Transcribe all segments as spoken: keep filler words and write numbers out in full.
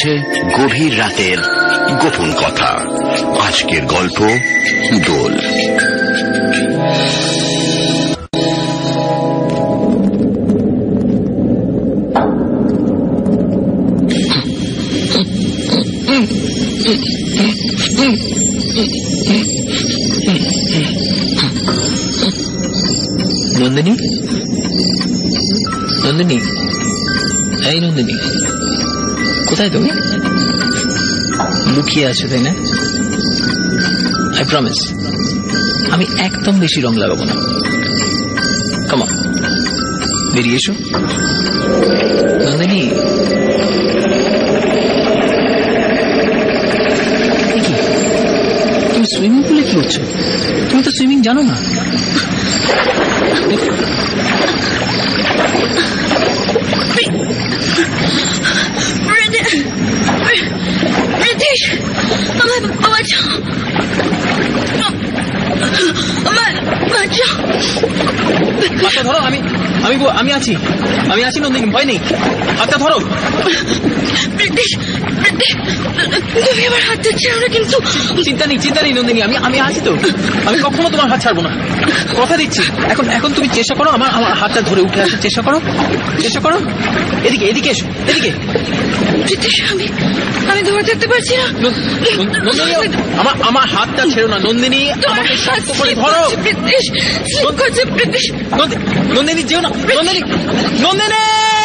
চলছে গভীর রাতের গোপন কথা। আজকের গল্প দোল। নন্দিনী, নন্দিনী, এই নন্দিনী, কোথায় তুমি? লুকিয়ে আছো তাই না? আই প্রমিস আমি একদম বেশি রং লাগাবো না। কাম অন, বেরিয়ে এসো। নন্দিনী, তুমি সুইমিং পুলে কি করছো? তুমি তো সুইমিং জানো না। ধরো, আমি আমি আমি আছি আমি আছি নন্দিনী, ভয় নেই, হাতটা ধরো। তুমি আমার হাতটা ছাড়ো না কিন্তু। চিন্তা নেই চিন্তা নেই নন্দিনী, আমি আমি আছি তো, আমি কখনো তোমার হাত ছাড়বো না, কথা দিচ্ছি। এখন এখন তুমি চেষ্টা করো আমার আমার হাতটা ধরে উঠে আসার চেষ্টা করো, চেষ্টা করো। এদিকে এদিকে এসো, এদিকে। আমি আমি ধরে থাকতে পারছি না নন্দিনী, আমার আমার হাতটা ছেড়ো না নন্দিনী, আমাকে শক্ত করে ধরো। নন্দিনী যেও না, নন্দিনী, নন্দিনী।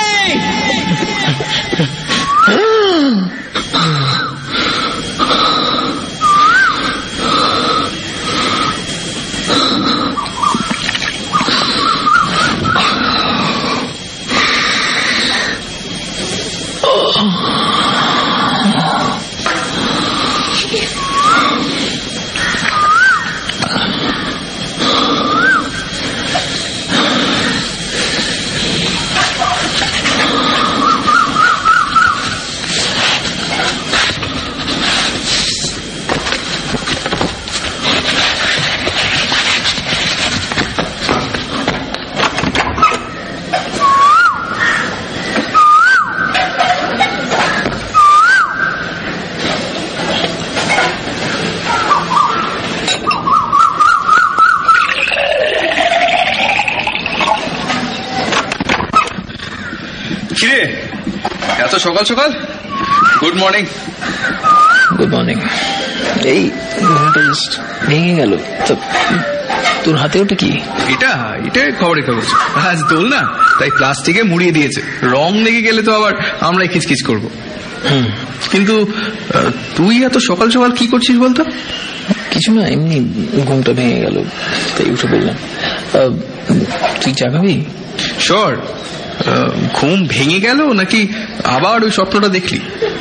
এত সকাল সকাল? Good morning. Good morning. এই ঘুমটা জাস্ট ভেঙে গেল। তোর হাতে ওটা কি? এটা এটা খবরের কাগজ। আজ দোল না, তাই প্লাস্টিকে মুড়িয়ে দিয়েছে। রং লেগে গেলে তো আবার আমরাই খিচখিচ করবো। হুম, কিন্তু তুই এত সকাল সকাল কি করছিস বলতো? কিছু না, এমনি ঘুমটা ভেঙে গেল তাই উঠে বললাম। তুই চা খাবি? শিওর। ঘুম ভেঙে গেল নাকি আবার ওই স্বপ্নটা দেখলি?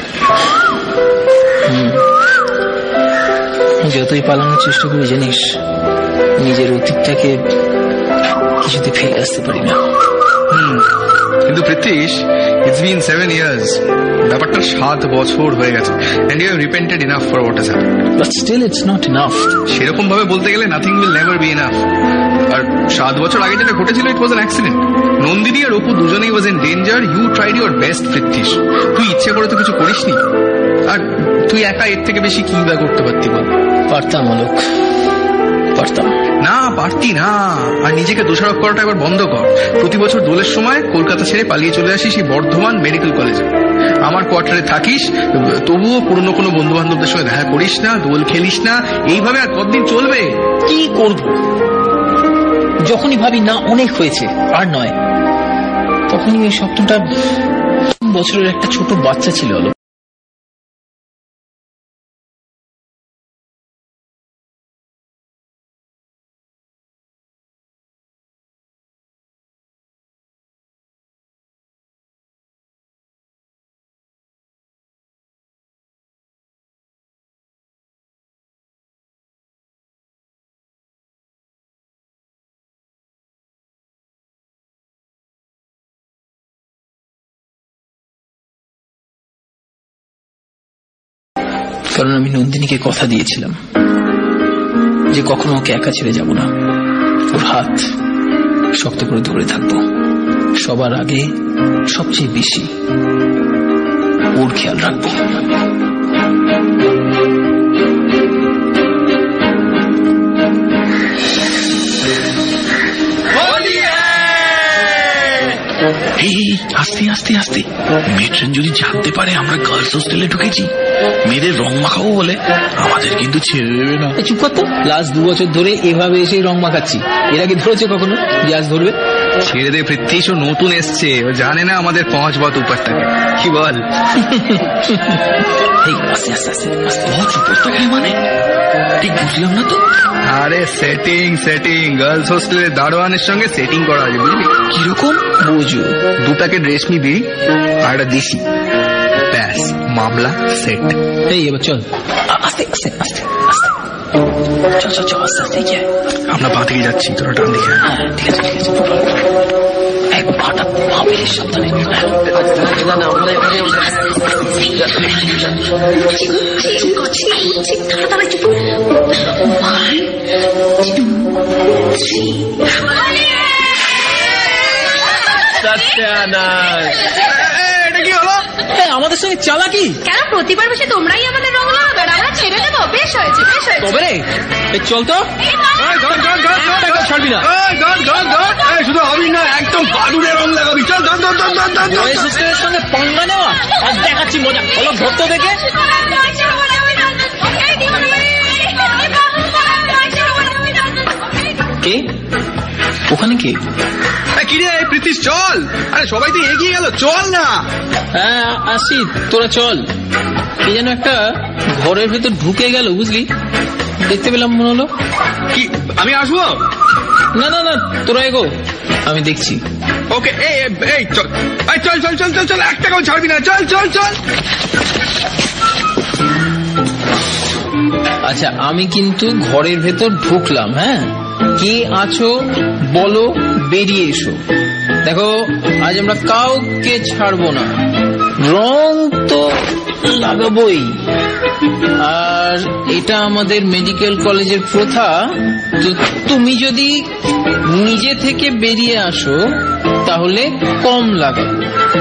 যতই পালানোর চেষ্টা করি জানিস, নিজের অতীতটাকে কিছুতে ফেলে আসতে পারি না। কিন্তু Prithvish, it's been seven years, ব্যাপারটা সাত বছর হয়ে গেছে, and you have repented enough for what has happened. But still it's not enough. সেরকম ভাবে বলতে গেলে nothing will never be enough. আর সাত বছর আগে যেটা ঘটেছিল, it was an accident. Nandini আর অপু দুজনেই was in danger. You tried your best Prithvish. তুই ইচ্ছে করে তো কিছু করিসনি, আর তুই একা এর থেকে বেশি কি বা করতে পারতি বল? পারতাম অলোক, পারতাম না। পারতি না। আর নিজেকে দোষারোপ করাটা এবার বন্ধ কর। প্রতি বছর দোলের সময় কলকাতা ছেড়ে পালিয়ে চলে আসিস এই বর্ধমান মেডিকেল কলেজে। আমার কোয়ার্টারে থাকিস, তবুও পুরনো কোনো বন্ধু বান্ধবদের সঙ্গে দেখা করিস না, দোল খেলিস না। এইভাবে আর কতদিন চলবে? কি করব? যখনই ভাবি না অনেক হয়েছে আর নয়, তখনই ওই স্বপ্নটা বছরের একটা ছোট বাচ্চা ছিল। হলো কারণ আমি নন্দিনীকে কথা দিয়েছিলাম যে কখনো ওকে একা ছেড়ে যাব না, ওর হাত শক্ত করে ধরে থাকবো, সবার আগে সবচেয়ে বেশি। ও ওর খেয়াল রাখবো। আস্তে আস্তে আস্তে মেট্রেন যদি জানতে পারে আমরা গার্লস হোস্টেলে ঢুকেছি, মেয়েদের রং মাখাবো বলে আমাদের কিন্তু ছেড়ে দেবে না। চুপ করতো, লাস্ট দু বছর ধরে এভাবে এসে রং মাখাচ্ছি, এর আগে ধরেছে কখনো যে আজ ধরবে? ছেড়ে দে পৃথ্বীশ, ও নতুন এসছে, ও জানে না আমাদের পাঁচ বাত উপারটাকে কি বল। আস্তে আস্তে আস্তে আস্তে পাঁচ উপরটাকে মানে ঠিক বুঝলাম না তো। আরে সেটিং সেটিং গার্লস হোস্টেলের দারোয়ানের সঙ্গে সেটিং করা আছে, বুঝলি? কিরকম বোঝো? দু প্যাকেট রেশমি বিড়ি আর একটা দিশি, ব্যাস মামলা সেট। এই এবার চল, আস্তে আস্তে আস্তে আস্তে চল চল চল আস্তে আস্তে। আমরা বাঁ দিকে যাচ্ছি, তোরা ডান দিকে। হ্যাঁ ঠিক আছে ঠিক আছে। এক হঠাৎ ভাবির সাবধানে। এটা কি হলো? আমাদের সঙ্গে চালাকি কেন? প্রতিবার বসে তোমরাই আমাদের রং লাগাবে, আমরা ছেড়ে দেবো। বেশ হয়েছে বেশ হয়েছে। তবে রে চল তো, ছাড়বি না। শুধু হবি না, একদম বাদুড়ে রং লাগাবি। চল সঙ্গে পঙ্গা নেওয়া আর দেখাচ্ছি মজা। হলো ধরতে দেখে কে ওখানে কে? কিরে পৃথিশ চল। আরে সবাই তো এগিয়ে গেল, চল না। হ্যাঁ আসি, তোরা চল। কি যেন একটা ঘরের ভেতর ঢুকে গেল, বুঝলি? দেখতে পেলাম মনে হলো। কি আমি আসবো? না না না তোরা এগো, আমি দেখছি। ওকে এই চল চল চল চল চল চল, একটা কেউ ছাড়বি না। চল চল চল। আচ্ছা আমি কিন্তু ঘরের ভেতর ঢুকলাম। হ্যাঁ কে আছো বলো, বেরিয়ে এসো। দেখো আজ আমরা কাউকে ছাড়বো না, রং তো লাগাবোই। আর এটা আমাদের মেডিকেল কলেজের প্রথা। তো তুমি যদি নিজে থেকে বেরিয়ে আসো তাহলে কম লাগাবো,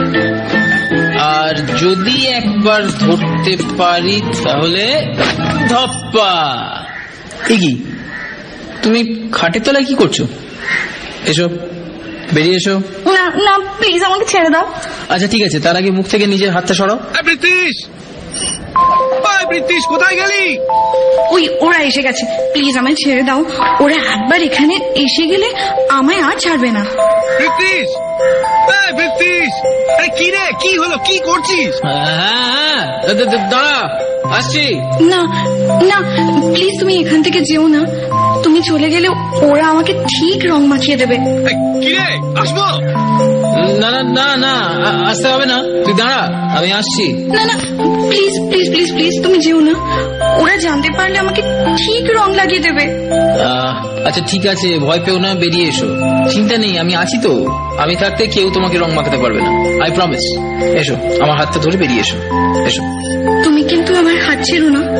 আর যদি একবার ধরতে পারি তাহলে ধপ্পা। এগি তুমি খাটের তলায় কি করছো? এসো, বেরিয়ে এসো। না না প্লিজ আমাকে ছেড়ে দাও। আচ্ছা ঠিক আছে, তার আগে মুখ থেকে নিজের হাতটা সরাও। পৃথিশ পৃথিশ কোথায় গেলি? ওই ওরা এসে গেছে, প্লিজ আমায় ছেড়ে দাও। ওরা একবার এখানে এসে গেলে আমায় আর ছাড়বে না। পৃথিশ পৃথিশ আরে কি রে, কি হলো, কি করছিস? হ্যাঁ দাঁড়া আসছি। না না প্লিজ তুমি এখান থেকে যেও না। তুমি চলে গেলে ওরা আমাকে ঠিক রং মাখিয়ে দেবে। কি রে আসবো? না না না না আসতে হবে না, তুই দাঁড়া আমি আসছি। না না প্লিজ প্লিজ প্লিজ প্লিজ তুমি যেও না। ওরা জানতে পারলে আমাকে ঠিক রং লাগিয়ে দেবে। আচ্ছা ঠিক আছে, ভয় পেও না, বেরিয়ে এসো। চিন্তা নেই, আমি আছি তো। আমি থাকতে কেউ তোমাকে রং মাখাতে পারবে না, আই প্রমিস। এসো, আমার হাতটা ধরে বেরিয়ে এসো। এসো। তুমি কিন্তু আমার হাত ছেড়ো না।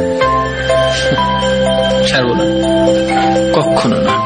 ছাড়বো না, কখনো না।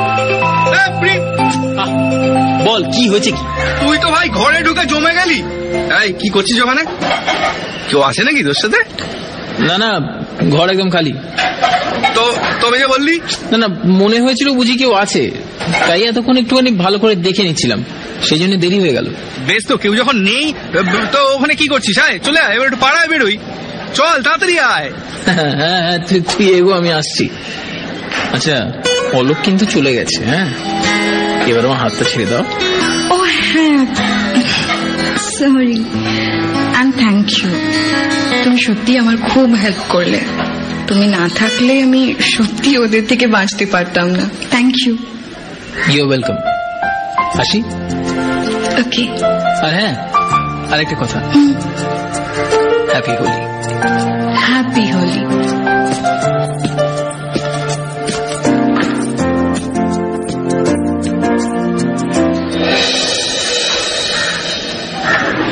বল কি হয়েছে? কি তুই তো ভাই ঘরে ঢুকে জমে গেলি। এই কি করছিস ওখানে? কেউ আছে নাকি তোর সাথে? না না ঘর একদম খালি। তো তবে যে বললি? না না মনে হয়েছিল বুঝি কেউ আছে, তাই এতক্ষণ একটুখানি ভালো করে দেখে নিচ্ছিলাম, সেই জন্য দেরি হয়ে গেল। বেশ, তো কেউ যখন নেই তো ওখানে কি করছিস? আয় চলে আয়, এবার একটু পাড়ায় বেরোই। চল তাড়াতাড়ি আয়। হ্যাঁ হ্যাঁ তুই তুই এগো, আমি আসছি। আচ্ছা অলোক কিন্তু চলে গেছে। হ্যাঁ এবার আমার হাতটা ছেড়ে দাও। ও হ্যাঁ সরি অ্যান্ড থ্যাংক ইউ। তুমি সত্যি আমার খুব হেল্প করলে। তুমি না থাকলে আমি সত্যি ওদের থেকে বাঁচতে পারতাম না। Thank you. You welcome. আসি। ওকে। আর হ্যাঁ আরেকটা কথা, হ্যাপি হোলি। হ্যাপি হোলি।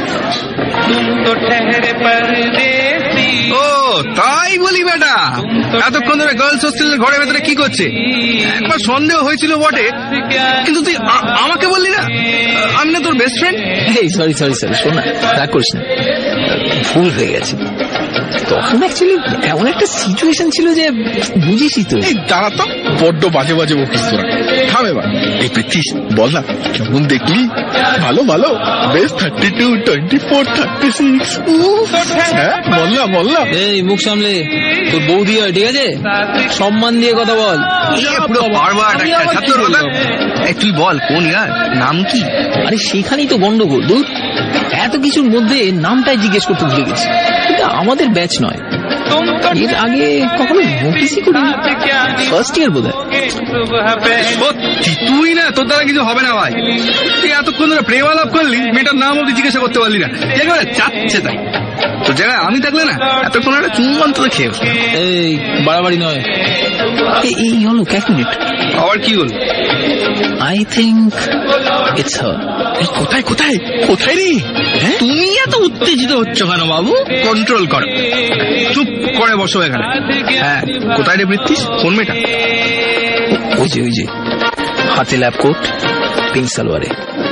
ও তাই বলি বেটা, এতক্ষণ ধরে গার্লস হোস্টেলের ঘরের ভেতরে কি করছে? একবার সন্দেহ হয়েছিল বটে, কিন্তু তুই আ- আমাকে বললি না? আমি না তোর বেস্ট ফ্রেন্ড? এই সরি সরি সরি শোন না, রাগ করিস না, ভুল হয়ে গেছে। তখন অ্যাকচুয়ালি এমন একটা সিচুয়েশন ছিল যে বুঝিসই তো। এই দাঁড়া তো, বড্ড বাজে বাজে বকিস তোরা। থাম এবার। এই প্রীতিশ, বল না কেমন দেখলি? ভালো ভালো, বেশ thirty two twenty four thirty six. হ্যাঁ বল না বল না। এই মুখ সামলে, তোর বৌদি হয়, ঠিক আছে? সম্মান দিয়ে কথা বল। পুরো বারবার আমি একটা আবার কি ছাত্র বলবো? এই তুই বল কোন ইয়ার, নাম কি? আরে সেখানেই তো গন্ডগোল। দূর, এত কিছুর মধ্যে নামটাই জিজ্ঞেস করতে ভুলে গেছি। কিন্তু আমাদের ব্যাচ নয়, এর আগে কখনো নোটিসই করিনি। ফার্স্ট ইয়ার বোধ হয়। সত্যি তুই না, তোর দ্বারা কিছু হবে না ভাই। তুই এতক্ষণ ধরে প্রেম আলাপ করলি, মেয়েটার নাম অব্দি জিজ্ঞাসা করতে পারলি না। একেবারে চাচ্ছে তাই। তোর জায়গায় আমি থাকলে না, এতক্ষণ একটা চুম্বন তো খেয়ে বসতাম। এই বাড়াবাড়ি নয়। এই- এই হলো এক মিনিট, আবার কি হলো? I think it's her. এই কোথায় কোথায় কোথায় রে? হ্যাঁ তুমি এত উত্তেজিত হচ্ছ কেন বাবু? কন্ট্রোল করো, চুপ করে বসো এখানে। হ্যাঁ, কোথায় রে বৃত্তিস? কোন মেয়েটা? ওই যে ওই যে হাতে ল্যাব কোট, পিঙ্ক সালোয়ারে।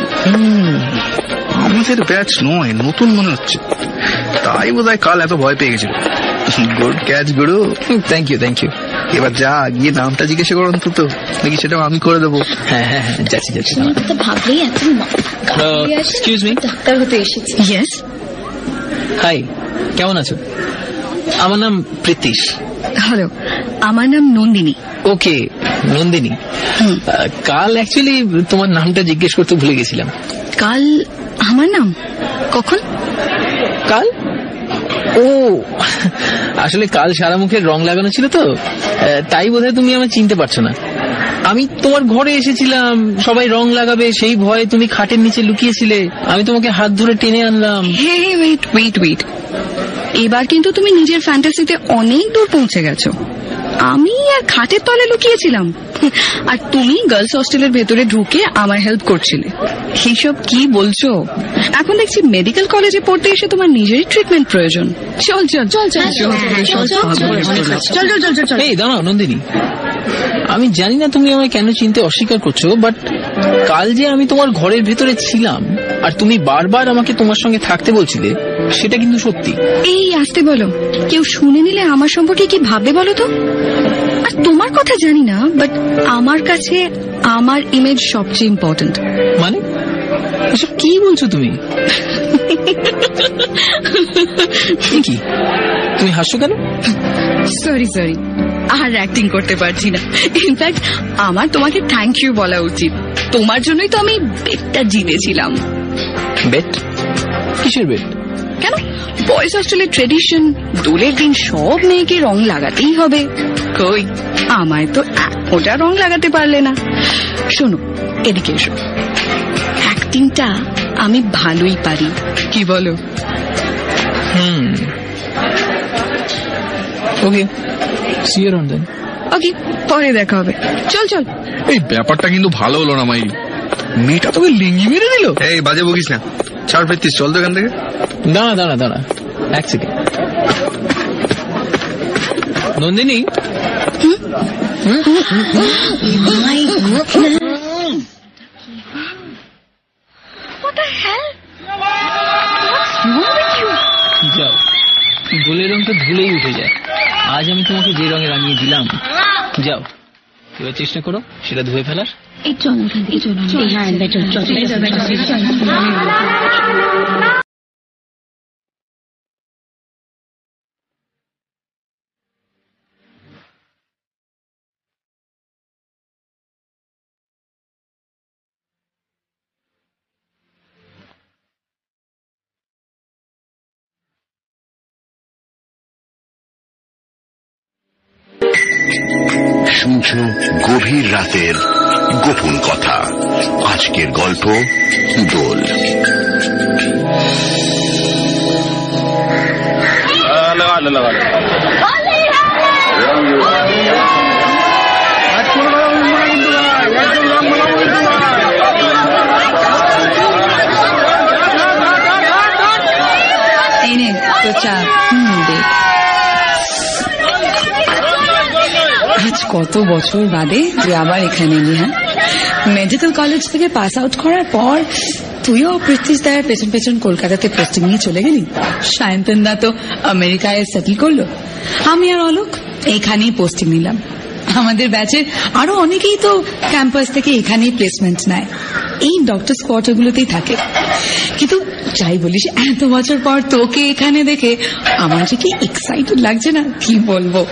আমাদের ব্যাচ নয়, নতুন মনে হচ্ছে। তাই বোধহয় কাল এত ভয় পেয়ে গেছিল। গুড ক্যাচ গুরু। Thank you thank you. এবার যা গিয়ে নামটা জিজ্ঞাসা করো অন্তত, নাকি সেটাও আমি করে দেবো। হ্যাঁ হ্যাঁ হ্যাঁ, যাচ্ছি যাচ্ছি। তো ভাবলেই এত এক্সকিউজ মি। ডাক্তার হতে এসেছি। ইয়েস, হাই, কেমন আছো? আমার নাম প্রীতিশ। হ্যালো, আমার নাম নন্দিনী। ওকে, নন্দিনী। হুম। আহ, কাল অ্যাকচুয়ালি তোমার নামটা জিজ্ঞেস করতে ভুলে গেছিলাম। কাল আমার নাম কখন? কাল? ও আসলে কাল সারা মুখের রং লাগানো ছিল তো, আহ, তাই বোধহয় তুমি আমায় চিনতে পারছো না। আমি তোমার ঘরে এসেছিলাম, সবাই রং লাগাবে, সেই ভয়ে তুমি খাটের নিচে লুকিয়েছিলে। আমি তোমাকে হাত ধরে টেনে আনলাম। হে ওয়েট ওয়েট ওয়েট এবার কিন্তু তুমি নিজের ফ্যান্টাসিতে অনেক দূর পৌঁছে গেছো। আমি আর খাটের তলে লুকিয়েছিলাম, আর তুমি গার্লস হোস্টেলের ভেতরে ঢুকে আমার হেল্প করছিলে। এইসব কি বলছো? এখন দেখছি মেডিকেল কলেজে পড়তে এসে তোমার নিজেরই ট্রিটমেন্ট প্রয়োজন। চল চল চল চল চল চল চল চল চল চল। এই দাঁড়াও নন্দিনী, আমি জানি না তুমি আমায় কেন চিনতে অস্বীকার করছো, বাট কাল যে আমি তোমার ঘরের ভেতরে ছিলাম আর তুমি বারবার আমাকে তোমার সঙ্গে থাকতে বলছিলে, সেটা কিন্তু সত্যি। এই আসতে বলো, কেউ শুনে নিলে আমার সম্পর্কে কি ভাববে বলো তো? আর তোমার কথা জানি না, বাট আমার কাছে আমার ইমেজ সবচেয়ে ইম্পর্টেন্ট। মানে এসব কি বলছো তুমি? এ কি, তুমি হাসছো কেন? সরি সরি, আর অ্যাক্টিং করতে পারছি না। ইনফ্যাক্ট আমার তোমাকে থ্যাংক ইউ বলা উচিত। তোমার জন্যই তো আমি বেটটা জিতেছিলাম। বেট? কিসের বেট? কেন, বয়েজ হোস্টেলের ট্রেডিশন, দোলের দিন সব মেয়েকে রং লাগাতেই হবে। কই, আমায় তো এক ফোঁটা রং লাগাতে পারলে না। শোনো, এদিকে এসো। অ্যাক্টিংটা আমি ভালোই পারি, কি বলো? Hmm, okay, see you on then. Okay, পরে দেখা হবে। চল চল। এই ব্যাপারটা কিন্তু ভালো হলো না মাই। মেয়েটা তোকে লিঙ্গি মেরে দিল। এই বাজে বকিস না, ছাড় বৃত্তিস, চল তো এখান থেকে। দাঁড়া দাঁড়া দাঁড়া এক সেকেন্ড। নন্দিনী, যাও, দোলের রংটা ধুলেই উঠে যায়। আজ আমি তোমাকে যে রঙে রাঙিয়ে দিলাম, যাও এবার চেষ্টা করো সেটা ধুয়ে ফেলার। এই চল এখান থেকে চল। হ্যাঁ চল চল চল। শুনছো গভীর রাতের গোপন কথা। আজকের গল্প দোল। এই নে তো চা। হুম, দে। আজ কত বছর বাদে তুই আবার এখানে এলি। হ্যাঁ, মেডিকেল কলেজ থেকে পাস আউট করার পর তুইও পৃথ্বীশ দায়ের পেছন পেছন কলকাতাতে পোস্টিং নিয়ে চলে গেলি। সায়ন্তন দা তো আমেরিকায় সেটেল করলো, আমি আর অলোক এইখানেই পোস্টিং নিলাম। আমাদের ব্যাচের আরো অনেকেই তো ক্যাম্পাস থেকে এখানেই প্লেসমেন্ট নেয়, এই ডক্টর কোয়ার্টার গুলোতেই থাকে। কিন্তু যাই বলিস, এত বছর পর তোকে এখানে দেখে আমার যে কি এক্সাইটেড লাগছে না, কি বলবো।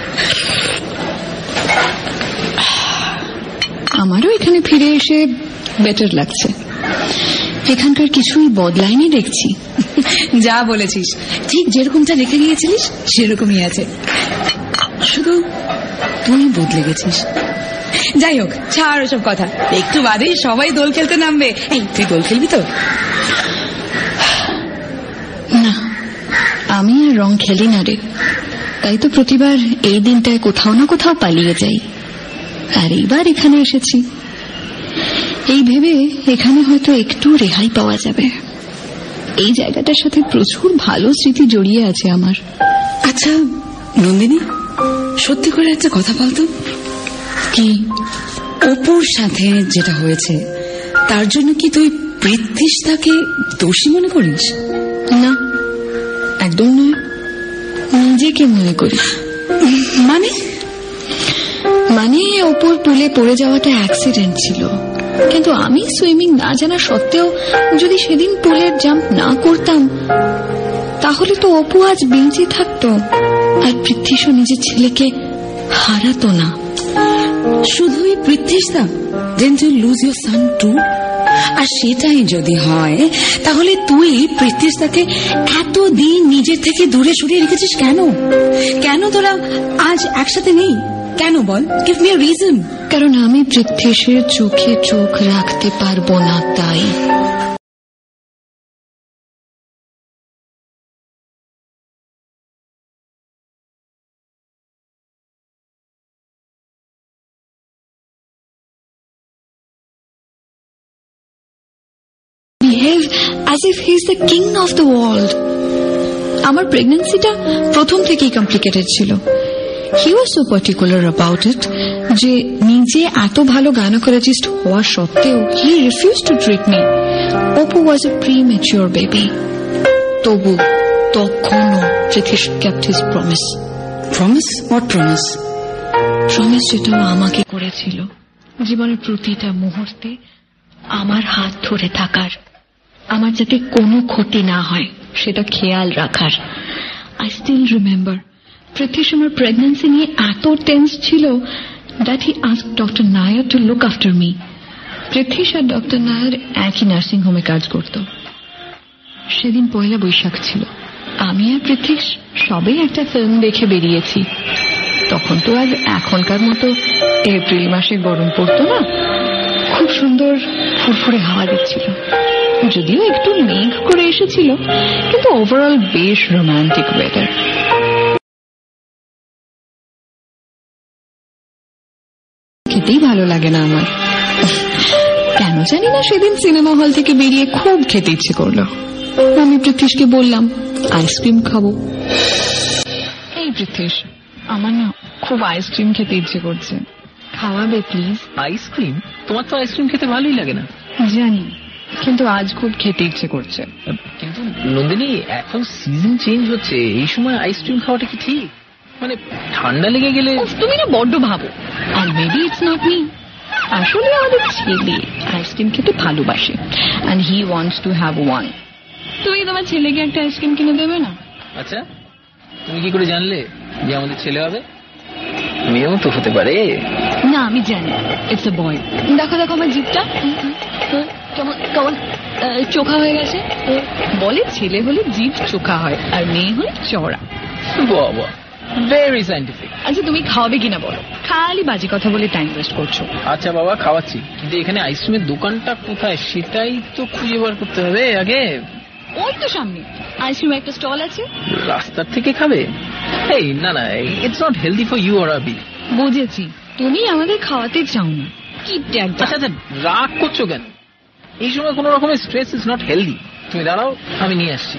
আমারও এখানে ফিরে এসে বেটার লাগছে, এখানকার কিছুই বদলায়নি দেখছি। যা বলেছিস ঠিক যেরকমটা রেখে গিয়েছিলিস সেরকমই আছে, শুধু তুই বদলে গেছিস। যাই হোক, ছাড় ওসব কথা, একটু বাদে সবাই দোল খেলতে নামবে। এই, তুই দোল খেলবি তো? না, আমি আর রং খেলি না রে, তাই তো প্রতিবার এই দিনটায় কোথাও না কোথাও পালিয়ে যাই। আর এইবার এখানে এসেছি এই ভেবে এখানে হয়তো একটু রেহাই পাওয়া যাবে। এই জায়গাটার সাথে প্রচুর ভালো স্মৃতি জড়িয়ে আছে আমার। আচ্ছা নন্দিনী, সত্যি করে একটা কথা বলতো, কি অপুর সাথে যেটা হয়েছে তার জন্য কি তুই পৃথ্বীশ তাকে দোষী মনে করিস? না, একদম নয়, নিজেকে মনে করিস। মানে মানে অপুর পুলে পড়ে যাওয়াটা অ্যাক্সিডেন্ট ছিল, কিন্তু আমি সুইমিং না জানা সত্ত্বেও যদি সেদিন পুলের জাম্প না করতাম তাহলে তো অপু আজ বেঁচে থাকতো, আর পৃথ্বীশও নিজের ছেলেকে হারাতো না। শুধুই পৃথ্বীশ দা didn't you lose your son too? আর সেটাই যদি হয় তাহলে তুই পৃথ্বীশ দাকে এতদিন নিজের থেকে দূরে সরিয়ে রেখেছিস কেন? কেন তোরা আজ একসাথে নেই? কেন বল, গিভ মি আ রিজন। কারণ আমি পৃথ্বীশের চোখে চোখ রাখতে পারবো না, তাই। Behave as if he is the king of the world. আমার প্রেগন্যান্সিটা প্রথম থেকেই কমপ্লিকেটেড ছিল। He was so particular about it যে নিজে এত ভালো গাইনোকোলজিস্ট হওয়া সত্ত্বেও he refused to treat me. Opu was a premature baby. তবু তখনও Prithvish kept his promise. Promise? What promise? Promise যেটা আমাকে করেছিল জীবনের প্রতিটা মুহূর্তে আমার হাত ধরে থাকার, আমার যাতে কোনো ক্ষতি না হয় সেটা খেয়াল রাখার। I still remember Prithvish আমার প্রেগন্যান্সি নিয়ে এত টেন্স ছিল that he asked Doctor Nair to look after me. Prithvish আর ডক্টর নায়ার একই নার্সিং হোমে কাজ করত। সেদিন পয়লা বৈশাখ ছিল, আমি আর পৃথ্বীশ সবেই একটা ফিল্ম দেখে বেরিয়েছি। তখন তো আর এখনকার মতো এপ্রিল মাসে গরম পড়তো না, খুব সুন্দর ফুরফুরে হাওয়া দিচ্ছিল, যদিও একটু মেঘ করে এসেছিল, কিন্তু ওভারঅল বেশ রোমান্টিক ওয়েদার। খেতেই ভালো লাগে না আমার, কেন জানি না সেদিন সিনেমা হল থেকে বেরিয়ে খুব খেতে ইচ্ছে করলো। আমি পৃথ্বীশকে বললাম আইসক্রিম খাবো। এই পৃথ্বীশ, আমার না খুব আইসক্রিম খেতে ইচ্ছে করছে, খাওয়াবে প্লিজ? আইসক্রিম? তোমার তো আইসক্রিম খেতে ভালোই লাগে না। জানি, কিন্তু আজ খুব খেতে ইচ্ছে করছে। কিন্তু নন্দিনী, এখন সিজন চেঞ্জ হচ্ছে, এই সময় আইসক্রিম খাওয়াটা কি ঠিক? মানে ঠান্ডা লেগে গেলে। তুমি না বড্ড ভাবো, আর মেবি ইটস নট মি। আসলে আমাদের ছেলে আইসক্রিম খেতে ভালোবাসে, and he wants to have one. তুমি তোমার ছেলেকে একটা আইসক্রিম কিনে দেবে না? আচ্ছা, তুমি কি করে জানলে যে আমাদের ছেলে হবে? মেয়েও তো হতে পারে। না, আমি জানি ইটস আ বয়। দেখো দেখো আমার জিভটা কেমন কেমন চোখা হয়ে গেছে। বলে ছেলে হলে জিভ চোখা হয় আর মেয়ে হলে চওড়া। বাবা, ভেরি সায়েন্টিফিক। আচ্ছা তুমি খাওয়াবে কিনা বলো, খালি বাজে কথা বলে টাইম ওয়েস্ট করছো। আচ্ছা বাবা, খাওয়াচ্ছি, কিন্তু এখানে আইসক্রিমের দোকানটা কোথায় সেটাই তো খুঁজে বার করতে হবে আগে। ওই তো সামনে আইসক্রিম একটা স্টল আছে। রাস্তার থেকে খাবে? এই না না, it's not healthy for you or Abi. বুঝেছি, তুমি আমাদের খাওয়াতে চাও না। কি আচ্ছা আচ্ছা, রাগ করছো কেন? এই সময় কোন রকমের স্ট্রেস ইজ নট হেলদি। তুমি দাঁড়াও, আমি নিয়ে আসছি।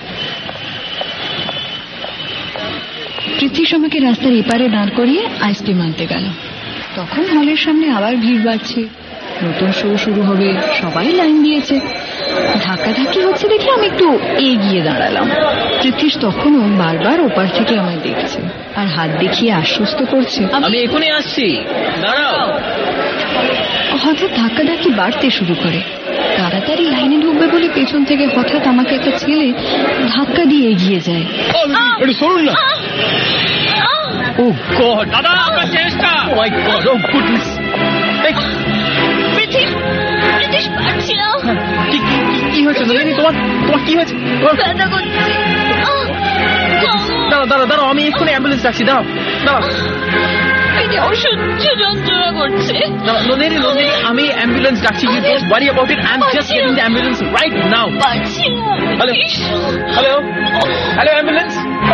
পৃথ্বীশ আমাকে রাস্তার এপারে দাঁড় করিয়ে আইসক্রিম আনতে গেল। তখন হলের সামনে আবার ভিড় বাড়ছে, নতুন শো শুরু হবে, সবাই লাইন দিয়েছে। ধাক্কাধাক্কি হচ্ছে দেখে আমি একটু এগিয়ে দাঁড়ালাম। পৃথ্বীশ তখনও বারবার ওপার থেকে আমায় দেখছে আর হাত দেখিয়ে আশ্বস্ত করছে, আমি এখনই আসছি, দাঁড়াও। হঠাৎ ধাক্কাধাক্কি বাড়তে শুরু করে। তাড়াতাড়ি লাইনে ঢুকবে বলে পেছন থেকে হঠাৎ আমাকে একটা ছেলে ধাক্কা দিয়ে এগিয়ে যায়। শুনুন না। ও গড, দাদা আপনার চেষ্টা। Oh my God, oh goodness. কি হয়েছে নলিনী, তোমার তোমার কি হয়েছে? দাঁড়াও দাঁড়াও দাঁড়াও, আমি এক্ষুনি অ্যাম্বুলেন্স ডাকছি। দাঁড়াও দাঁড়াও, অসহ্য যন্ত্রণা করছে। নলিনী নলিনী আমি অ্যাম্বুলেন্স ডাকছি। You don't worry about it, I am just getting the ambulance right now. Hello hello hello ambulance.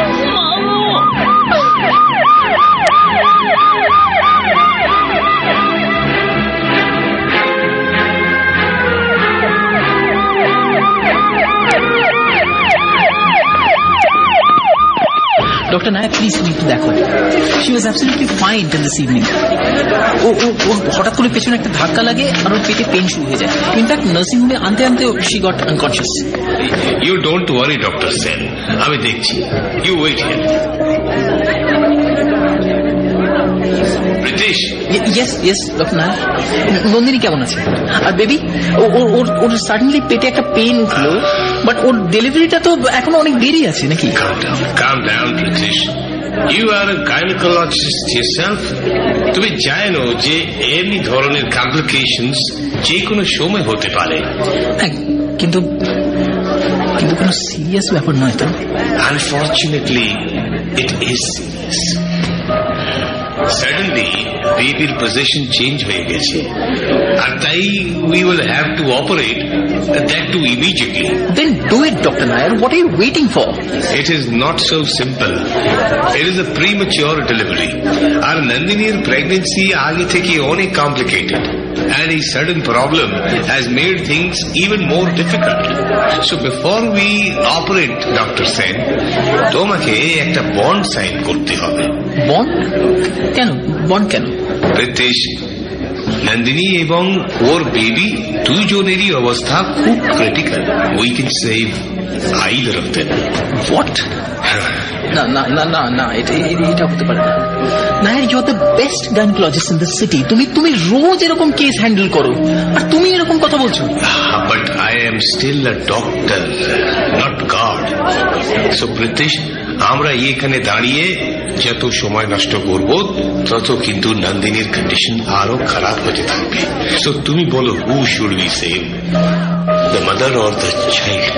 Doctor Nayak, please তুমি একটু দেখো। She was absolutely fine till this evening. Oh oh oh হঠাৎ করে পেছনে একটা ধাক্কা লাগে আর ওর পেটে পেন শুরু হয়ে যায়। ইনফ্যাক্ট নার্সিং হোমে আনতে আনতে she got unconscious. You don't worry doctor Sen, আমি দেখছি। You wait here. Pritish. Yes yes doctor Nayak. Nandini কেমন আছে? আর বেবি? ওর ওর ওর সাডেনলি পেটে একটা পেন উঠলো, বাট ওর ডেলিভারিটা তো এখনো অনেক দেরি আছে নাকি? Calm down, calm down, Pritish. You are a gynecologist yourself. তুমি জানো যে এমনি ধরনের কমপ্লিকেশনস যে কোনো সময় হতে পারে। হ্যাঁ, কিন্তু কিন্তু কোনো সিরিয়াস ব্যাপার নয় তো? Unfortunately, it is serious. Suddenly, baby's position change হয়ে গেছে, আর তাই we will have to operate that too immediately. Then do it, Doctor Nair. What are you waiting for? It is not so simple. It is a premature delivery. আর নন্দিনীর pregnancy আগে থেকে অনেক complicated, and a sudden problem has made things even more difficult. So before we operate, Doctor Sen, তোমাকে একটা bond sign করতে হবে। Bond? কেন bond কেন? প্রীতিশ, নন্দিনী এবং ওর বেবি দুজনেরই অবস্থা খুব critical. We can save either of them. What? না না না না না, এটা এটা হতে পারে না। Nair, you are the best gynaecologist in the city. তুমি তুমি রোজ এরকম কেস হ্যান্ডেল করো, আর তুমি এরকম কথা বলছো। But I am still a doctor, not God. So Pritish, আমরা এখানে দাঁড়িয়ে যত সময় নষ্ট করব তত কিন্তু নন্দিনীর কন্ডিশন আরো খারাপ হতে থাকবে। সো তুমি বলো, who should be save, the mother or the child?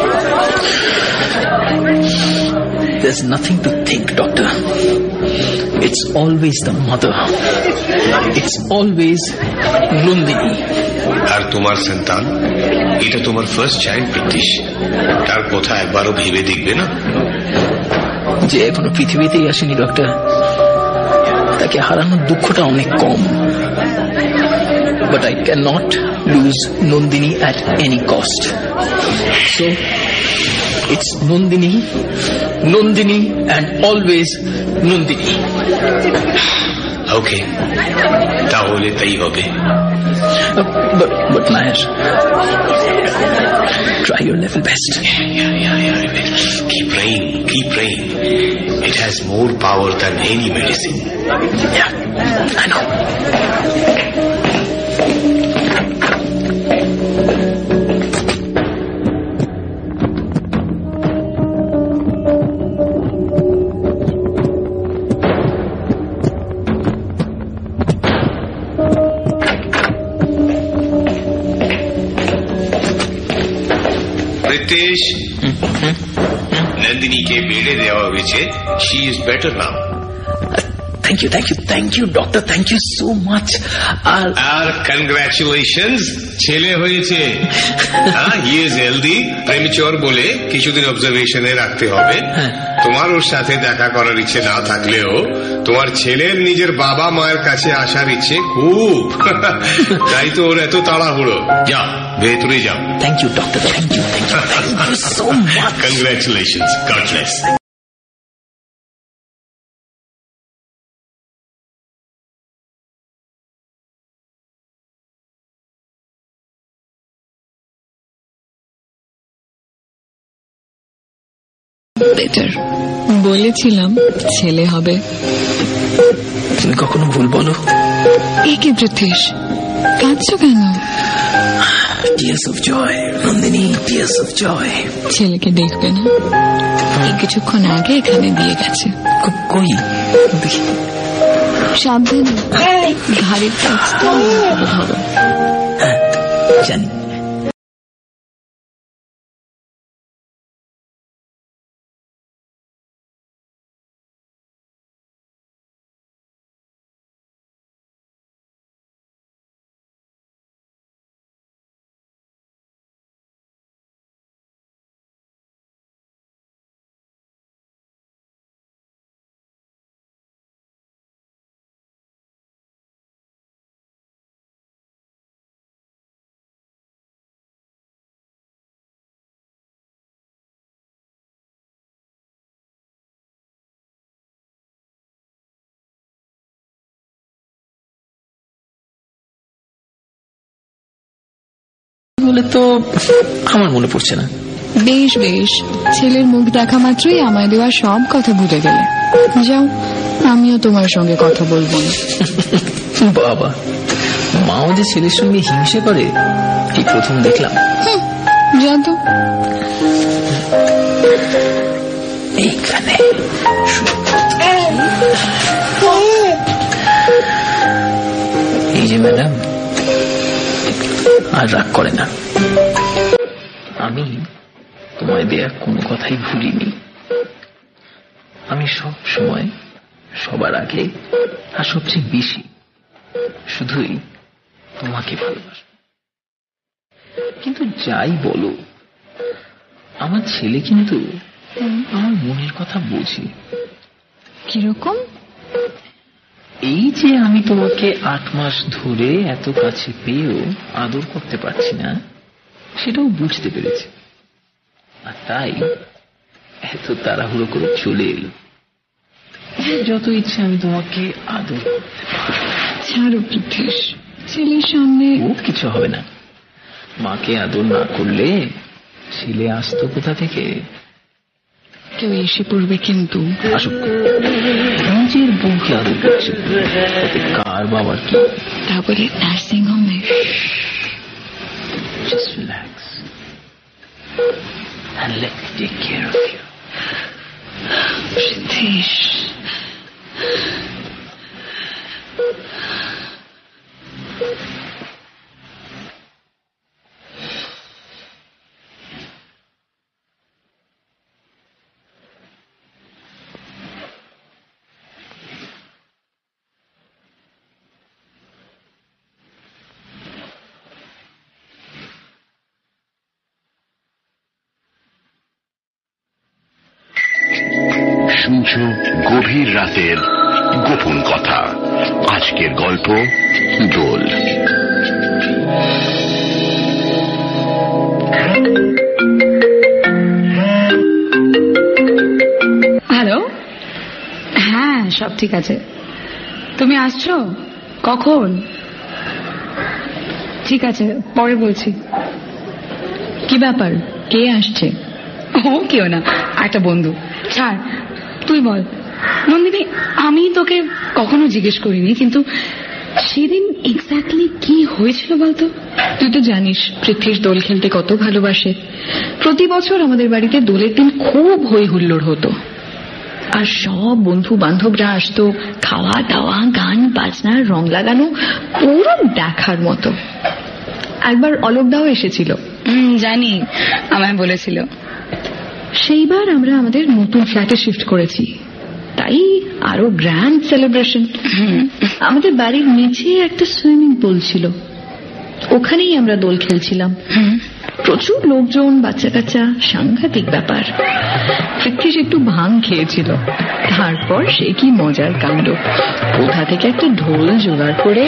There's nothing to think, doctor. It's always the mother. It's always Nandini. আর তোমার সন্তান, এটা তোমার ফার্স্ট চাইল্ড প্রীতিশ, তার কথা একবারও ভেবে দেখবে না? যে এখনো পৃথিবীতেই আসেনি ডক্টর, তাকে হারানোর দুঃখটা অনেক কম। But I cannot lose Nandini at any cost. So it's Nandini, Nandini and always Nandini. Okay, তাহলে তাই হবে। Uh, but but Nair, try your level best. Yeah, yeah, yeah, yeah. I will. Keep praying, keep praying. It has more power than any medicine. Yeah, I know. Pritish, নন্দিনীকে বেড়ে দেওয়া হয়েছে। She is better now. Thank you, thank you, thank you, doctor. Thank you so much. আর আর congratulations, ছেলে হয়েছে। হ্যাঁ, he is healthy. প্রেমিচর বলে কিছুদিন অবজারভেশনে রাখতে হবে। তোমার ওর সাথে দেখা করার ইচ্ছে না থাকলেও তোমার ছেলের নিজের বাবা মায়ের কাছে আসার ইচ্ছে খুব। তাই তো ওর এত তাড়াহুড়ো। যাও, ভেতরে যাও। Thank you doctor, thank you, thank you, thank you so much. Congratulations, God bless. Better. বলেছিলাম ছেলে হবে। তুমি কখনো ভুল বলো? এ কি পৃথ্বীশ, কাঁদছো কেন? Tears of joy Nandini, tears of joy. ছেলেকে দেখবে না? এই কিছুক্ষণ আগে এখানে দিয়ে গেছে। কই দেখি। সাবধানে, ঘাড়ের কাছটা ধরো। জানি। বলে তো আমার মনে পড়ছে না। বেশ বেশ, ছেলের মুখ দেখা মাত্রই আমায় দেওয়া সব কথা ভুলে গেলে। যাও, আমিও তোমার সঙ্গে কথা বলবো না। বাবা, মাও যে ছেলের সঙ্গে হিংসে করে এই প্রথম দেখলাম। যা তো। এইখানে এই যে ম্যাডাম, আর রাগ করে না। আমি তোমায় দেয়া কোনো কথাই ভুলিনি। আমি সব সময় সবার আগে আর সবচেয়ে বেশি শুধুই তোমাকে ভালোবাসি। কিন্তু যাই বলো, আমার ছেলে কিন্তু আমার মনের কথা বোঝে। কিরকম? এই যে আমি তোমাকে আট মাস ধরে এত কাছে পেয়েও আদর করতে পারছি না, সেটাও বুঝতে পেরেছি। আর তাই এত তাড়াহুড়ো করে চলে এলো। যত ইচ্ছে আমি তোমাকে আদর করতে পারবো। ছাড়ো পৃথ্বীশ, ছেলের সামনে ও কিছু হবে না। মাকে আদর না করলে ছেলে আসতো কোথা থেকে? কেউ এসে পড়বে কিন্তু। আসুক, নিজের বউকে আদর করছে, তাতে কার বাবার কি? তা বলে নার্সিং হোমে। Just relax and let me take care of you. Prithwish, শুনছো গভীর রাতের গোপন কথা। আজকের গল্প দোল। হ্যালো। হ্যাঁ, সব ঠিক আছে। তুমি আসছো কখন? ঠিক আছে, পরে বলছি। কি ব্যাপার, কে আসছে? ও কেউ না, একটা বন্ধু। ছাড়, তুই বল। নন্দিনী, আমি তোকে কখনো জিজ্ঞেস করিনি, কিন্তু সেদিন এক্স্যাক্টলি কি হয়েছিল বলতো? তুই তো জানিস পৃথ্বীশ দোল খেলতে কত ভালোবাসে। প্রতি বছর আমাদের বাড়িতে দোলের দিন খুব হই হুল্লোড় হতো, আর সব বন্ধু বান্ধবরা আসতো। খাওয়া দাওয়া, গান বাজনা, রং লাগানো, পুরো দেখার মতো। একবার অলোকদাও এসেছিল। জানি, আমায় বলেছিল। সেইবার আমরা আমাদের নতুন ফ্ল্যাটে শিফট করেছি, তাই আরো গ্র্যান্ড সেলিব্রেশন। আমাদের বাড়ির নিচে একটা সুইমিং পুল ছিল, ওখানেই আমরা দোল খেলছিলাম। প্রচুর লোকজন, বাচ্চা কাচ্চা, সাংঘাতিক ব্যাপার। পৃথ্বীশ একটু ভাং খেয়েছিল, তারপর সে কি মজার কাণ্ড। কোথা থেকে একটা ঢোল জোগাড় করে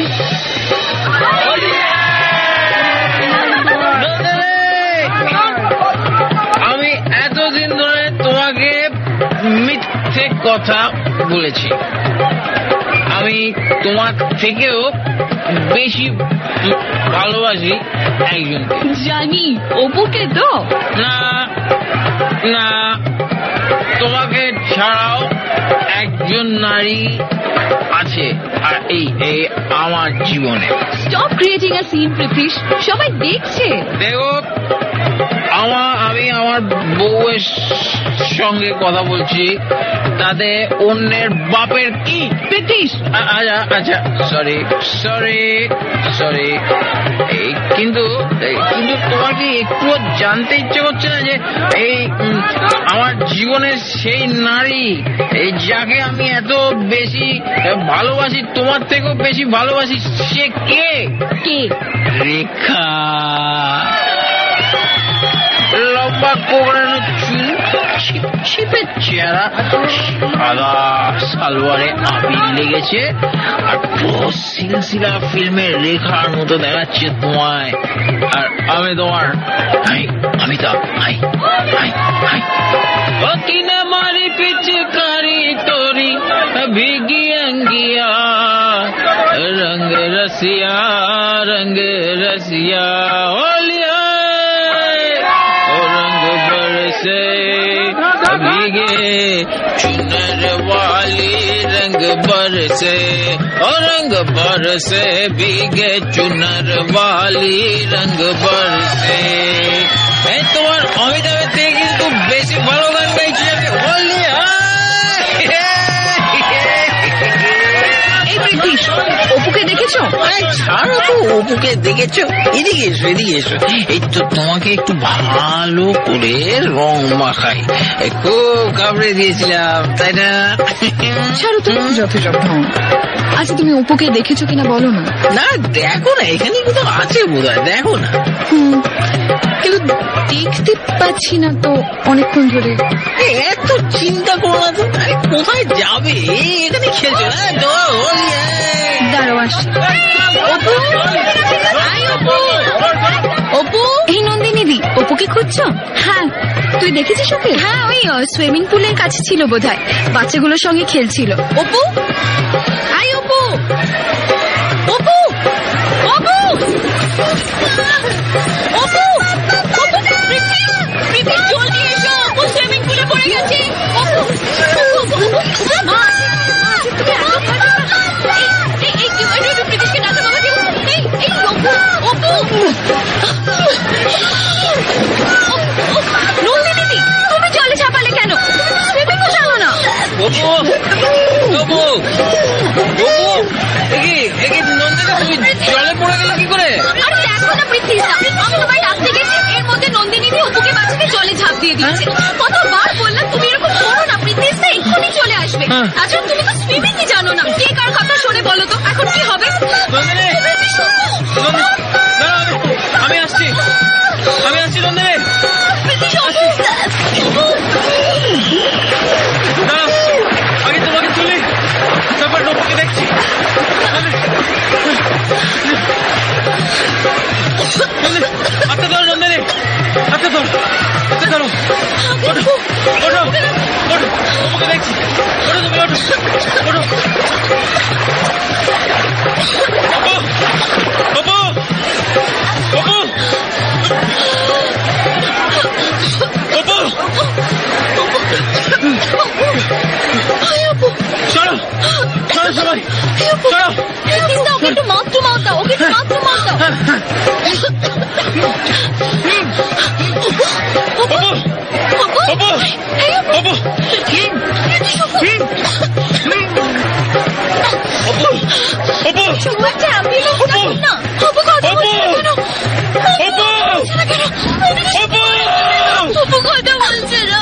আমি এতদিন ধরে তোমাকে মিথ্যে কথা বলেছি। আমি তোমার থেকেও বেশি ভালোবাসি একজনকে। জানি, অপুকে তো? না না, তোমাকে ছাড়াও একজন নারী আছে আর এই এই আমার জীবনে। Stop creating a scene Pritish, সবাই দেখছে। দেখো আমার আমি আমার বউয়ের সঙ্গে কথা বলছি, তাতে অন্যের বাপের কি প্রীতিশ। আচ্ছা আচ্ছা সরি সরি সরি কিন্তু কিন্তু তোমার কি একটু জানতে ইচ্ছে করছে না যে এই আমার জীবনের সেই নারী এই যাকে আমি এত বেশি ভালোবাসি, তোমার থেকেও বেশি ভালোবাসি, সে কে? কে? রেখা। লম্বা কোবড়ানো চুল, ছিপছিপে চেহারা, সাদা সালোয়ারে আবির লেগেছে আর পুরো সিলসিলা ফিল্মের রেখার মতো দেখাচ্ছে তোমায়। আর আমি তোমার আমি তো কিনা মারি পিচকারি তোরি ভিগি अंगिया रंग रसिया रंग रसिया होलिया रंग बरसे भीगे चुनर वाली रंग बरसे और रंग बरसे भीगे चुनर वाली रंग बरसे। তোমার অমিতাভের থেকে কিন্তু বেশি ভালো গান গাইছি আমি। হোলিয়া অপুকে দেখেছো? ছাড়ো তো, অপুকে দেখেছো? এদিকে এসো এদিকে এসো, এই তো তোমাকে একটু ভালো করে রং মাখাই, খুব কামড়ে দিয়েছিলাম তাই না? ছাড়ো তো যত যত। আচ্ছা তুমি অপুকে দেখেছো কিনা বলো না। না দেখো না, এখানে কোথাও আছে বোধ হয়, দেখো না। কিন্তু দেখতে পাচ্ছি না তো অনেকক্ষণ ধরে। এত চিন্তা করো না তো, কোথায় যাবে? এখানে খেলছো না? দাঁড়াও আসি। অপু, অপু, এই নন্দিনীদি, অপুকে খুঁজছো? হ্যাঁ। তুই দেখেছিস ওকে? হ্যাঁ, ওই সুইমিং পুলের কাছে ছিল বোধহয়, বাচ্চাগুলোর সঙ্গে খেলছিল। অপু, আই অপু, অপু, অপু, অপু, জলদি এসো, ও সুইমিং পুলে পড়ে গেছে। নন্দিনী তুমি জলে ঝাঁপালে কেন? সুইমিংও জানো না? জলে পড়ে গেলে কি করে? আর দেখো না পৃথ্বীদা, আমি তোমায় ডাকতে গেছি, এর মধ্যে নন্দিনীদি অপুকে বাঁচাতে জলে ঝাঁপ দিয়ে দিচ্ছে। কতবার বললাম তুমি এরকম করো না, পৃথ্বীদা এক্ষুনি চলে আসবে। আচ্ছা তুমি তো সুইমিংই জানো না, কে কার কথা শোনে বলো তো? এখন কি হবে? আমি আসছি, আমি আসছি নন্দিনী। আগে তোমাকে তুলি, তারপর নবুকে দেখছি। হাতে ধরো নন্দিনী, হাতে ধরো, হাতে ধরো। ওঠো ওঠো ওঠো, নবুকে দেখছি। ওঠো তুমি, ওঠো ওঠো। অপু, অপু, অপু, অপু, চলো চলো সবাই চলো। ওকে একটু মাত্র মাও দাও, ওকে একটু মাত্র মাও দাও। অপু, অপু, অপু, কথা বলছে না।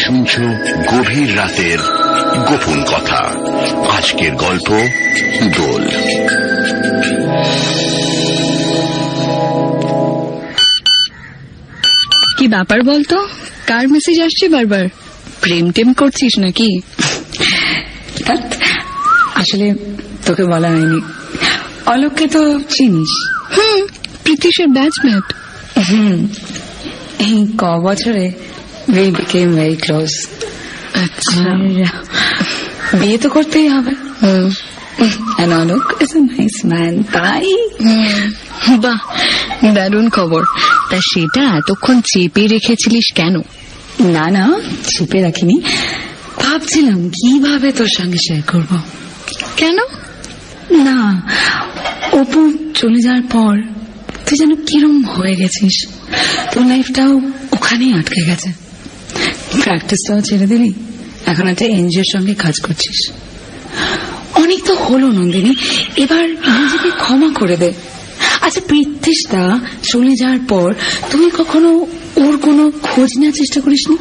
শুনছ গভীর রাতের গোপন কথা। আজকের গল্প দোল। কি ব্যাপার বলতো, কার মেসেজ আসছে বারবার? প্রেম টেম করছিস নাকি? আসলে তোকে বলা হয়নি, অলোককে তো চিনিস? হুম, প্রীতিশের ব্যাচমেট। হুম, এই ক বছরে we became very close। আচ্ছা, বিয়ে তো করতেই হবে। And Alok is a nice man, তাই? বাহ, দারুণ খবর। তা সেটা এতক্ষণ চেপে রেখেছিলিস কেন? না না, চেপে রাখিনি, ভাবছিলাম কিভাবে তোর সঙ্গে শেয়ার করব। কেন? না, অপু চলে যাওয়ার পর তুই যেন কিরম হয়ে গেছিস, তোর লাইফটাও ওখানেই আটকে গেছে। প্র্যাকটিসটাও ছেড়ে দিলি, এখন একটা এনজিওর সঙ্গে কাজ করছিস। অনেক তো হলো নন্দিনী, এবার নিজেকে ক্ষমা করে দে। আচ্ছা, পৃথ্বীশদা চলে যাওয়ার পর তুই কখনো ওর কোনো খোঁজ নেওয়ার চেষ্টা করিসনি?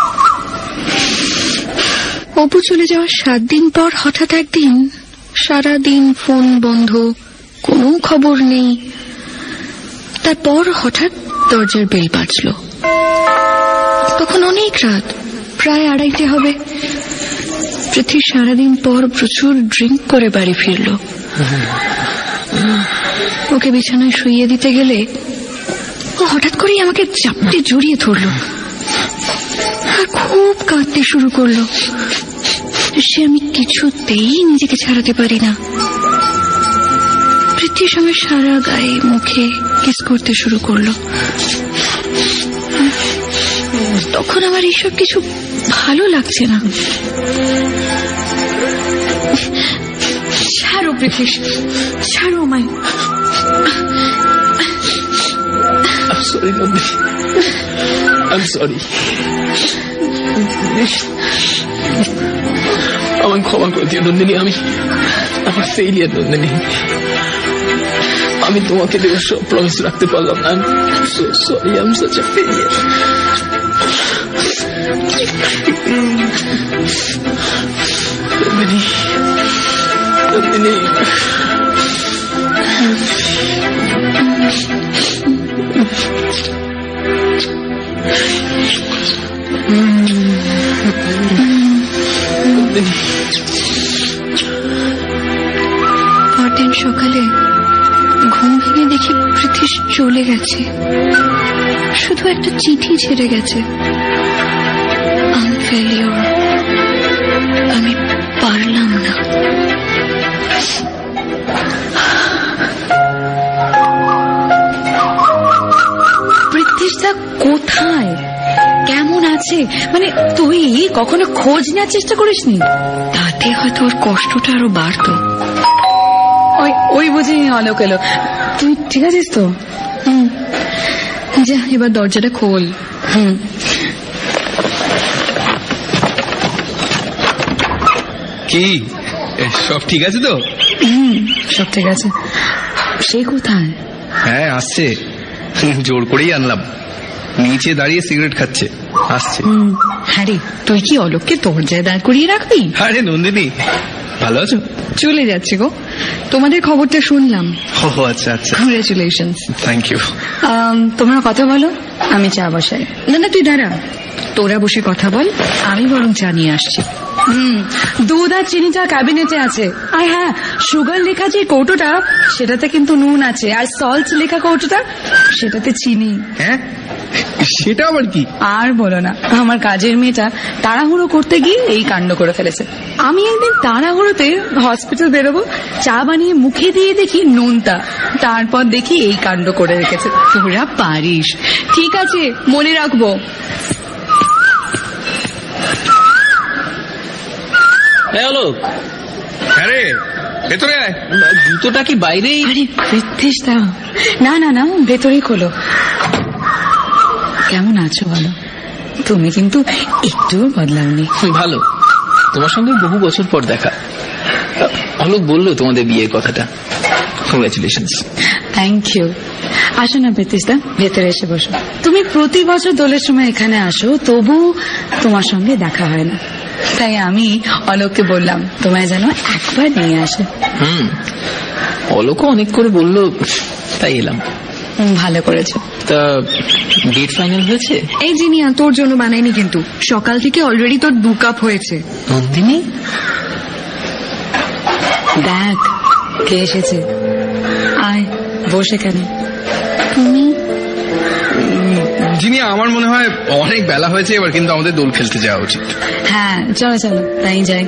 অপু চলে যাওয়ার সাত দিন পর হঠাৎ একদিন সারা দিন ফোন বন্ধ, কোনো খবর নেই। তারপর হঠাৎ দরজার বেল বাজল। তখন অনেক রাত, প্রায় আড়াইটে হবে। পৃথ্বী সারাদিন পর প্রচুর ড্রিঙ্ক করে বাড়ি ফিরল। ওকে বিছানায় শুইয়ে দিতে গেলে ও হঠাৎ করেই আমাকে চাপটে জড়িয়ে ধরল আর খুব কাঁদতে শুরু করলো। সে আমি কিছুতেই নিজেকে ছাড়াতে পারি না। পৃথ্বীর সঙ্গে সারা গায়ে মুখে কিস করতে শুরু করলো। তখন আমার এইসব কিছু ভালো লাগছে না। ছাড়ো পৃথ্বীশ, ছাড়ো আমায়। I'm sorry, Nandini. I'm sorry. আমায় ক্ষমা করে দিও নন্দিনী, আমি আমার ফেইলিয়ার নন্দিনী। আমি তোমাকে দেওয়ার সব প্রমিস রাখতে পারলাম না। I'm so sorry, I'm such a failure. Nandini, Nandini, পরদিন সকালে ঘুম ভেঙে দেখি পৃথ্বীশ চলে গেছে। শুধু একটা চিঠি ছেড়ে গেছে, I'm failure, আমি পারলাম না। পৃথ্বীশদা কোথায়, কেমন আছে? মানে তুই কখনো খোঁজ নেওয়ার চেষ্টা করিসনি? তাতে হয়তো ওর কষ্টটা আরো বাড়তো। ওই ওই বুঝি অলোক এলো। তুই ঠিক আছিস তো? হুম, যা এবার দরজাটা খোল। হুম, কি সব ঠিক আছে তো? হুম, সব ঠিক আছে। সে কোথায়? হ্যাঁ, আসছে, জোর করেই আনলাম। নিচে দাঁড়িয়ে সিগারেট খাচ্ছে, আসছে। হ্যাঁ রে, তুই কি অলোককে দরজায় দাঁড় করিয়ে রাখবি? আরে নন্দিনী, ভালো আছো? চলে যাচ্ছে গো, তোমাদের খবরটা শুনলাম। ও আচ্ছা আচ্ছা, কংগ্রেচুলেশন। Thank you. তোমরা কথা বলো, আমি চা বসাই। না না, তুই দাঁড়া, তোরা বসে কথা বল, আমি বরং চা নিয়ে আসছি। হুম, দুধ আর চিনিটা ক্যাবিনেটে আছে। আর হ্যাঁ, সুগার লেখা যে কৌটোটা সেটাতে কিন্তু নুন আছে, আর সল্ট লেখা কৌটোটা সেটাতে চিনি। হ্যাঁ, সেটা আবার কি? আর বলো না, আমার কাজের মেয়েটা তাড়াহুড়ো করতে গিয়ে এই কাণ্ড করে ফেলেছে। আমি একদিন তাড়াহুড়োতে হসপিটাল বেরোবো, চা বানিয়ে মুখে দিয়ে দেখি নুনটা, তারপর দেখি এই কাণ্ড করে রেখেছে। তোরা পারিস, ঠিক আছে, মনে রাখবো। অলোক, হ্যাঁ রে, ভেতরে আয়। জুতোটা কি বাইরেই? আরে পৃথ্বীশদা, না না না, ভেতরেই খোলো। কেমন আছো বলো? তুমি কিন্তু একটুও বদলাওনি। ভালো, তোমার সঙ্গে বহু বছর পর দেখা। অলোক বললো তোমাদের বিয়ের কথাটা। কংগ্রেচুলেশনস। Thank you. আসো না প্রীতিশদা, ভেতরে এসে বসো। তুমি প্রতি বছর দোলের সময় এখানে আসো, তবু তোমার সঙ্গে দেখা হয় না, তাই আমি অলোককে বললাম তোমায় যেন একবার নিয়ে আসে। হুম, অলোকও অনেক করে বললো, তাই এলাম। ভালো করেছো। তা ডেট ফাইনাল হয়েছে? এই জিনিয়া, তোর জন্য বানাইনি কিন্তু, সকাল থেকে অলরেডি তোর দু কাপ হয়েছে। নন্দিনী, দেখ কে এসেছে, আয় বসে কেন। তুমি যিনি, আমার মনে হয় অনেক বেলা হয়েছে এবার, কিন্তু আমাদের দোল খেলতে যাওয়া উচিত। হ্যাঁ চলো চলো, তাই যাই।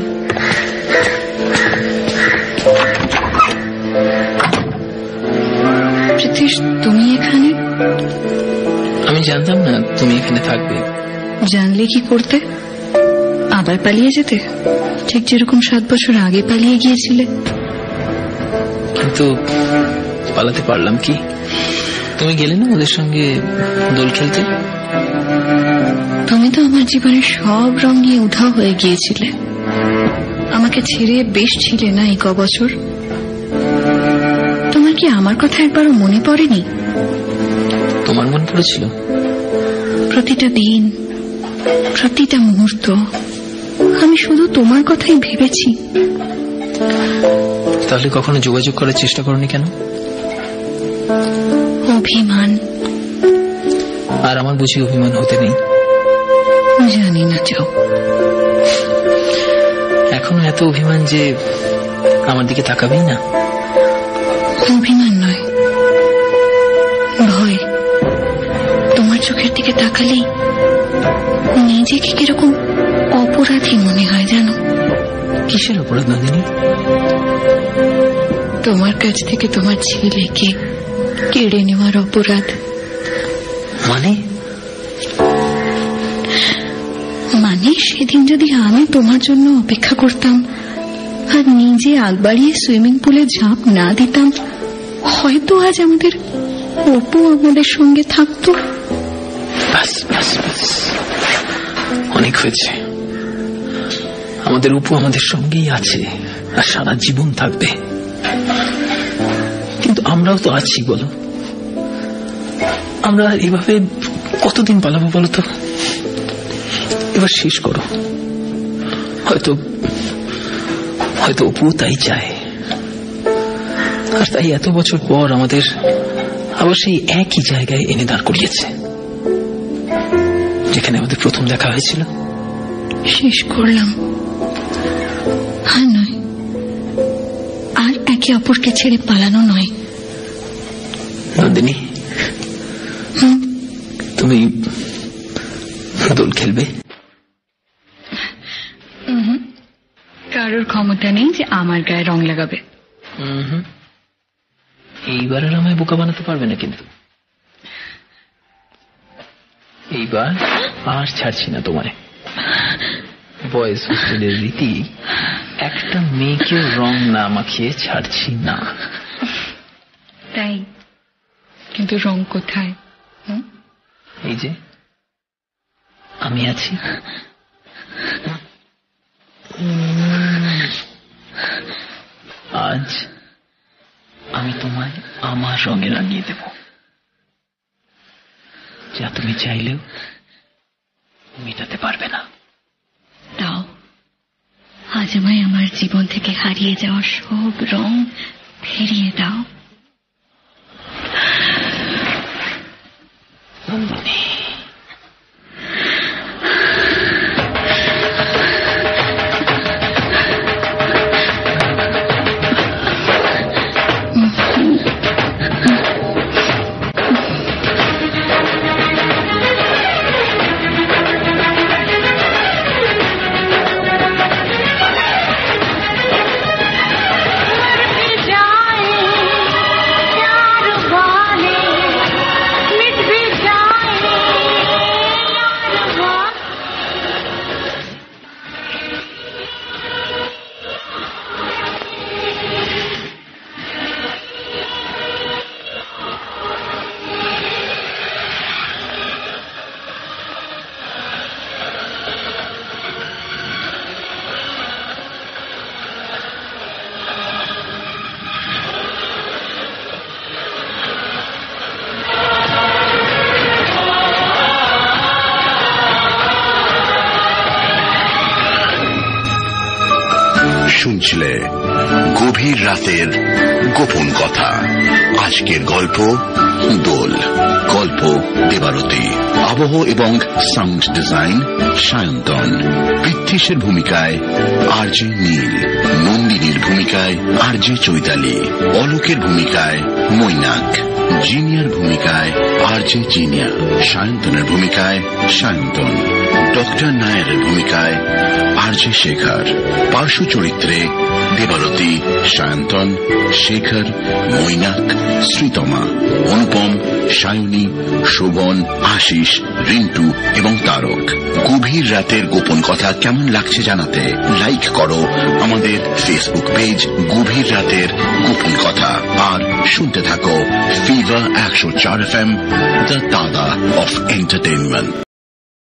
প্রীতিশ, তুমি এখানে? আমি জানতাম না তুমি এখানে থাকবে। জানলে কি করতে? আবার পালিয়ে যেতে, ঠিক যেরকম সাত বছর আগে পালিয়ে গিয়েছিলে। কিন্তু পালাতে পারলাম কি? তুমি গেলে না ওদের সঙ্গে দোল খেলতে? তুমি তো আমার জীবনের সব রং নিয়ে উধাও হয়ে গিয়েছিলে, আমাকে ছেড়ে বেশ ছিলে না এই ক বছর। তোমার কি আমার কথা একবারও মনে পড়েনি? তোমার মন পড়েছিল? প্রতিটা দিন, প্রতিটা মুহূর্ত আমি শুধু তোমার কথাই ভেবেছি। তাহলে কখনো যোগাযোগ করার চেষ্টা করনি কেন? অভিমান। আর আমার বুঝি অভিমান হতে নেই? জানি না যাও। এখনো এত অভিমান যে আমার দিকে তাকাবেই না? অভিমান নয়, ভয়। তোমার চোখের দিকে তাকালেই নিজেকে কিরকম অপরাধী মনে হয় জানো। কিসের অপরাধ নন্দিনী? তোমার কাছ থেকে তোমার ছেলেকে কেড়ে নেওয়ার অপরাধ। মানে? মানে সেদিন যদি আমি তোমার জন্য অপেক্ষা করতাম আর নিজে আগ বাড়িয়ে সুইমিং পুলে ঝাঁপ না দিতাম, হয়তো আজ আমাদের অপু আমাদের সঙ্গে থাকতো। বাস বাস বাস, অনেক হয়েছে। আমাদের অপু আমাদের সঙ্গেই আছে আর সারা জীবন থাকবে। কিন্তু আমরাও তো আছি, বলো। আমরা এভাবে কতদিন পালাবো বলো তো? এবার শেষ করো। হয়তো হয়তো অপু তাই চায়, আর তাই এত বছর পর আমাদের আবার সেই একই জায়গায় এনে দাঁড় করিয়েছে, যেখানে আমাদের প্রথম দেখা হয়েছিল। শেষ করলাম, আর নয়, আর একে অপরকে ছেড়ে পালানো নয়। নন্দিনী, তুমি দোল খেলবে? কারোর ক্ষমতা নেই যে আমার গায়ে রং লাগাবে। এইবার আর আমায় বোকা বানাতে পারবে না, কিন্তু এইবার আর ছাড়ছি না তোমায়। বয়েজ হোস্টেলের রীতি, একটা মেয়েকে রং না মাখিয়ে ছাড়ছি না। তাই? কিন্তু রং কোথায়? এই যে আমি আছি। আজ আমি তোমায় আমার রঙে রাঙিয়ে দেব, যা তুমি চাইলেও মেটাতে পারবে না। দাও, আজ আমায় আমার জীবন থেকে হারিয়ে যাওয়া সব রং ফিরিয়ে দাও। নন্দিনী, मिट भी जाए শুনছিলে গভীর রাতের গোপন কথা। আজকের গল্প দোল, গল্প দেবারতী, আবহ এবং সাউন্ড ডিজাইন সায়ন্তন, পৃথ্বীশের ভূমিকায় আরজে নীল, নন্দিনীর ভূমিকায় আরজে চৈতালি, অলোকের ভূমিকায় মৈনাক, জিনিয়ার ভূমিকায় আরজে জিনিয়া, সায়ন্তনের ভূমিকায় সায়ন্তন, ডক্টর নায়ারের ভূমিকায় আরজে শেখর, পার্শ্ব চরিত্রে দেবারতী, সায়ন্তন, শেখর, মৈনাক, শ্রীতমা, অনুপম, সায়নী, শোভন, আশিস, রিন্টু এবং তারক। গভীর রাতের গোপন কথা কেমন লাগছে জানাতে লাইক করো আমাদের ফেসবুক পেজ গভীর রাতের গোপন কথা, আর শুনতে থাকো ফিভার একশো চার F M, the dada of entertainment.